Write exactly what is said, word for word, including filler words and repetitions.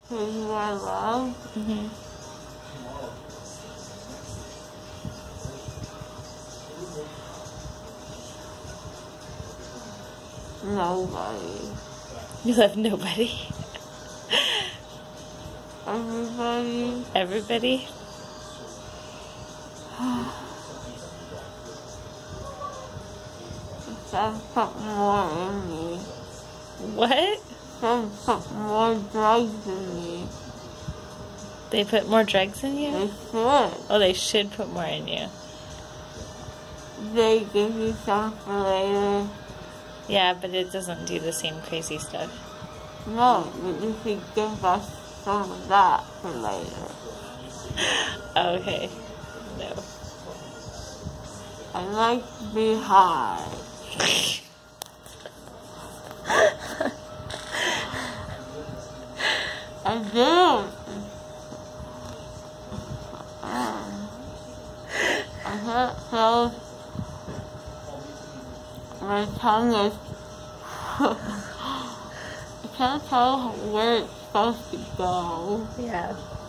Who I love? Mm-hmm. Nobody. You love nobody? Everybody. Everybody? Some put more in me. What? Some put more drugs in me. They put more drugs in you? They should. Oh, they should put more in you. They give you some for later. Yeah, but it doesn't do the same crazy stuff. No, but you should give us some of that for later. Okay. No. I like to be high. I do. I can't tell. My tongue is. I can't tell where it's supposed to go. Yeah.